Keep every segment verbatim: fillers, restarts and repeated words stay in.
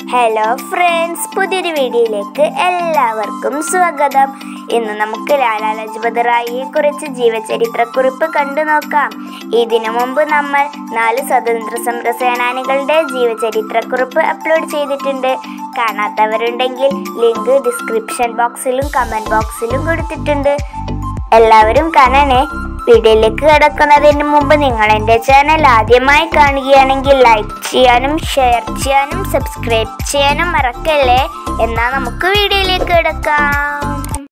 Hello friends, പുതിയൊരു വീഡിയോയിലേക്ക് എല്ലാവർക്കും സ്വാഗതം. ഇന്ന് നമുക്ക് ലാലാ ലജ്പത് റായിയെ കുറിച്ച് ജീവചരിത്രക്കുറിപ്പ് കണ്ടു നോക്കാം. ഇതിനു മുമ്പ് നമ്മൾ നാല് സ്വതന്ത്ര സമര സേനാനികളുടെ ജീവചരിത്രക്കുറിപ്പ് അപ്ലോഡ് ചെയ്തിട്ടുണ്ട്. കാണാത്തവരുണ്ടെങ്കിൽ ലിങ്ക് ഡിസ്ക്രിപ്ഷൻ ബോക്സിലും കമൻറ്റ് ബോക്സിലും കൊടുത്തിട്ടുണ്ട്. എല്ലാവരും കാണണേ. വീഡിയോയിലേക്ക് കിടക്കുന്നതിന് മുമ്പ് നിങ്ങൾ എൻ്റെ ചാനൽ ആദ്യമായി കാണുകയാണെങ്കിൽ ലൈക്ക് ചെയ്യാനും ഷെയർ ചെയ്യാനും സബ്സ്ക്രൈബ് ചെയ്യാനും മറക്കല്ലേ. എന്നാൽ നമുക്ക് വീഡിയോയിലേക്ക് കിടക്കാം.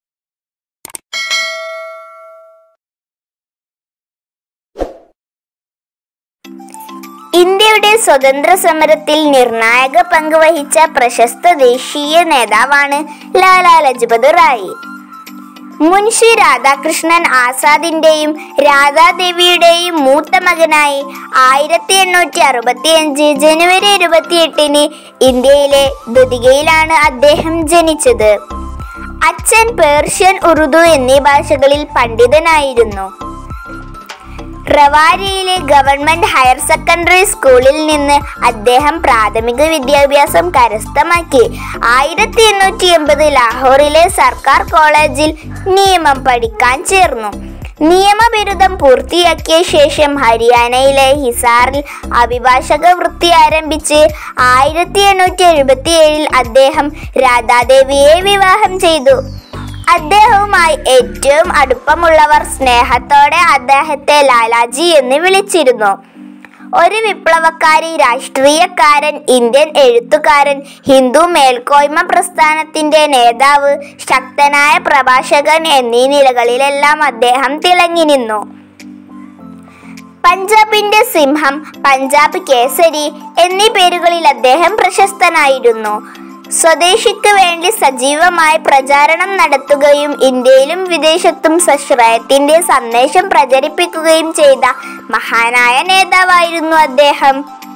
ഇന്ത്യയുടെ സ്വതന്ത്ര സമരത്തിൽ നിർണായക പങ്ക് വഹിച്ച പ്രശസ്ത ദേശീയ നേതാവാണ് ലാലാ ലജ്പത് റായി. മുൻഷി രാധാകൃഷ്ണൻ ആസാദിന്റെയും രാധാദേവിയുടെയും മൂത്ത മകനായി ആയിരത്തി എണ്ണൂറ്റി അറുപത്തി അഞ്ച് ജനുവരി ഇരുപത്തി എട്ടിന് ഇന്ത്യയിലെ ദുദികയിലാണ് അദ്ദേഹം ജനിച്ചത്. അച്ഛൻ പേർഷ്യൻ, ഉറുദു എന്നീ ഭാഷകളിൽ പണ്ഡിതനായിരുന്നു. റവാരിയിലെ ഗവൺമെന്റ് ഹയർ സെക്കൻഡറി സ്കൂളിൽ നിന്ന് അദ്ദേഹം പ്രാഥമിക വിദ്യാഭ്യാസം കരസ്ഥമാക്കി. ആയിരത്തി എണ്ണൂറ്റി എൺപത് ലാഹോറിലെ സർക്കാർ കോളേജിൽ നിയമം പഠിക്കാൻ ചേർന്നു. നിയമബിരുദം പൂർത്തിയാക്കിയ ശേഷം ഹരിയാനയിലെ ഹിസാറിൽ അഭിഭാഷക വൃത്തി ആരംഭിച്ച് ആയിരത്തി എണ്ണൂറ്റി എഴുപത്തി ഏഴിൽ അദ്ദേഹം രാധാദേവിയെ വിവാഹം ചെയ്തു. അദ്ദേഹവുമായി ഏറ്റവും അടുപ്പമുള്ളവർ സ്നേഹത്തോടെ അദ്ദേഹത്തെ ലാലാജി എന്ന് വിളിച്ചിരുന്നു. ഒരു വിപ്ലവക്കാരി, രാഷ്ട്രീയക്കാരൻ, ഇന്ത്യൻ എഴുത്തുകാരൻ, ഹിന്ദു മേൽക്കോയ്മ പ്രസ്ഥാനത്തിന്റെ നേതാവ്, ശക്തനായ പ്രഭാഷകൻ എന്നീ നിലകളിലെല്ലാം അദ്ദേഹം തിളങ്ങി നിന്നു. പഞ്ചാബിന്റെ സിംഹം, പഞ്ചാബ് കേസരി എന്നീ പേരുകളിൽ അദ്ദേഹം പ്രശസ്തനായിരുന്നു. സ്വദേശിക്ക് വേണ്ടി സജീവമായി പ്രചാരണം നടത്തുകയും ഇന്ത്യയിലും വിദേശത്തും സ്വാശ്രയത്തിന്റെ സന്ദേശം പ്രചരിപ്പിക്കുകയും ചെയ്ത മഹാനായ നേതാവായിരുന്നു അദ്ദേഹം.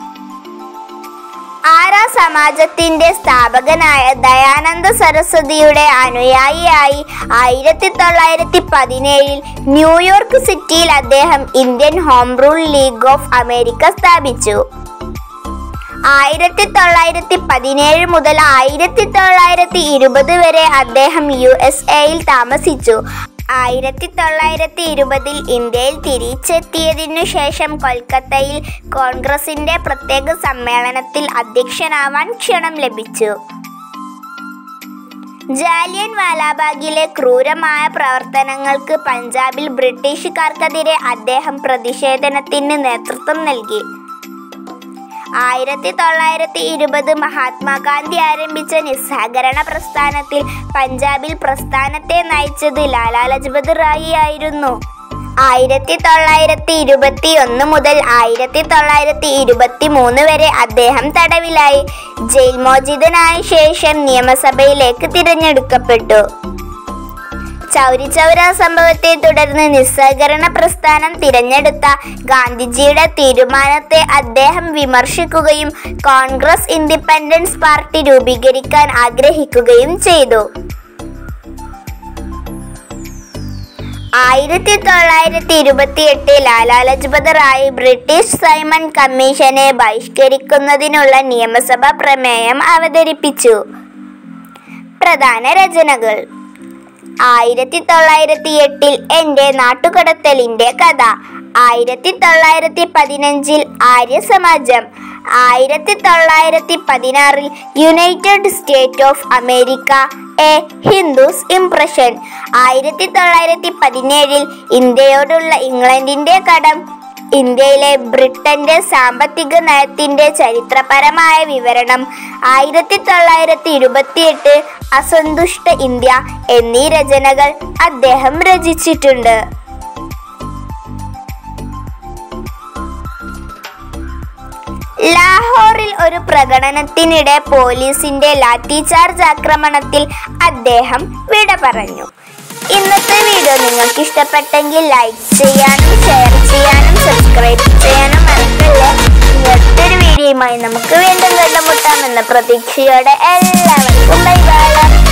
ആര്യ സമാജത്തിന്റെ സ്ഥാപകനായ ദയാനന്ദ സരസ്വതിയുടെ അനുയായിയായി ആയിരത്തി തൊള്ളായിരത്തി പതിനേഴിൽ ന്യൂയോർക്ക് സിറ്റിയിൽ അദ്ദേഹം Indian home rule league of America സ്ഥാപിച്ചു. ആയിരത്തി തൊള്ളായിരത്തി പതിനേഴ് മുതൽ ആയിരത്തി തൊള്ളായിരത്തി ഇരുപത് വരെ അദ്ദേഹം യു എസ് എയിൽ താമസിച്ചു. ആയിരത്തി തൊള്ളായിരത്തി ഇരുപതിൽ ഇന്ത്യയിൽ തിരിച്ചെത്തിയതിനു ശേഷം കൊൽക്കത്തയിൽ കോൺഗ്രസിന്റെ പ്രത്യേക സമ്മേളനത്തിൽ അധ്യക്ഷനാവാൻ ക്ഷണം ലഭിച്ചു. ജാലിയൻ വാലാബാഗിലെ ക്രൂരമായ പ്രവർത്തനങ്ങൾക്ക് പഞ്ചാബിൽ ബ്രിട്ടീഷുകാർക്കെതിരെ അദ്ദേഹം പ്രതിഷേധത്തിന് നേതൃത്വം നൽകി. ആയിരത്തി തൊള്ളായിരത്തി ഇരുപത് മഹാത്മാഗാന്ധി ആരംഭിച്ച നിസ്സഹകരണ പ്രസ്ഥാനത്തിൽ പഞ്ചാബിൽ പ്രസ്ഥാനത്തെ നയിച്ചത് ലാലാ ലജ്പത് റായി ആയിരുന്നു. ആയിരത്തി തൊള്ളായിരത്തി ഇരുപത്തി ഒന്ന് മുതൽ ആയിരത്തി തൊള്ളായിരത്തി ഇരുപത്തി മൂന്ന് വരെ അദ്ദേഹം തടവിലായി. ജയിൽ മോചിതനായ ശേഷം നിയമസഭയിലേക്ക് തിരഞ്ഞെടുക്കപ്പെട്ടു. ചൗരി ചൗര സംഭവത്തെ തുടർന്ന് നിസ്സഹകരണ പ്രസ്ഥാനം തിരഞ്ഞെടുത്ത ഗാന്ധിജിയുടെ തീരുമാനത്തെ അദ്ദേഹം വിമർശിക്കുകയും കോൺഗ്രസ് ഇൻഡിപെൻഡൻസ് പാർട്ടി രൂപീകരിക്കാൻ ആഗ്രഹിക്കുകയും ചെയ്തു. ആയിരത്തി തൊള്ളായിരത്തി ഇരുപത്തി എട്ട് ലാലാ ലജ്പത് റായി ബ്രിട്ടീഷ് സൈമൺ കമ്മീഷനെ ബഹിഷ്കരിക്കുന്നതിനുള്ള നിയമസഭാ പ്രമേയം അവതരിപ്പിച്ചു. പ്രധാന രചനകൾ: ആയിരത്തി തൊള്ളായിരത്തി എട്ടിൽ എൻ്റെ നാട്ടുകടത്തലിൻ്റെ കഥ, ആയിരത്തി തൊള്ളായിരത്തി പതിനഞ്ചിൽ ആര്യ സമാജം, ആയിരത്തി തൊള്ളായിരത്തി പതിനാറിൽ United State of America a Hindu's impression, ആയിരത്തി തൊള്ളായിരത്തി പതിനേഴിൽ ഇന്ത്യയോടുള്ള ഇംഗ്ലണ്ടിൻ്റെ കടം, ഇന്ത്യയിലെ ബ്രിട്ടന്റെ സാമ്പത്തിക നയത്തിന്റെ ചരിത്രപരമായ വിവരണം, ആയിരത്തി തൊള്ളായിരത്തി ഇരുപത്തിയെട്ട് അസന്തുഷ്ട ഇന്ത്യ എന്നീ രചനകൾ അദ്ദേഹം രചിച്ചിട്ടുണ്ട്. ലാഹോറിൽ ഒരു പ്രകടനത്തിനിടെ പോലീസിന്റെ ലാത്തി ചാർജ് ആക്രമണത്തിൽ അദ്ദേഹം വിട പറഞ്ഞു. ഇന്നത്തെ വീഡിയോ നിങ്ങൾക്ക് ഇഷ്ടപ്പെട്ടെങ്കിൽ ലൈക്ക് ചെയ്യാനും ഷെയർ ചെയ്യാനും സബ്സ്ക്രൈബ് ചെയ്യാനും മറക്കല്ലേ. മറ്റൊരു വീഡിയോയുമായി നമുക്ക് വീണ്ടും കണ്ടുമുട്ടാമെന്ന പ്രതീക്ഷയോടെ എല്ലാവർക്കും ബൈ ബൈ.